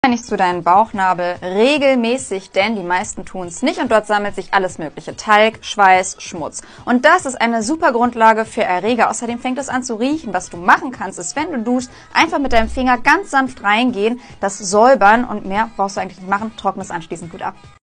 Nicht zu deinem Bauchnabel regelmäßig, denn die meisten tun es nicht und dort sammelt sich alles mögliche. Talg, Schweiß, Schmutz. Und das ist eine super Grundlage für Erreger. Außerdem fängt es an zu riechen. Was du machen kannst, ist, wenn du duschst, einfach mit deinem Finger ganz sanft reingehen, das säubern und mehr brauchst du eigentlich nicht machen, trockne es anschließend gut ab.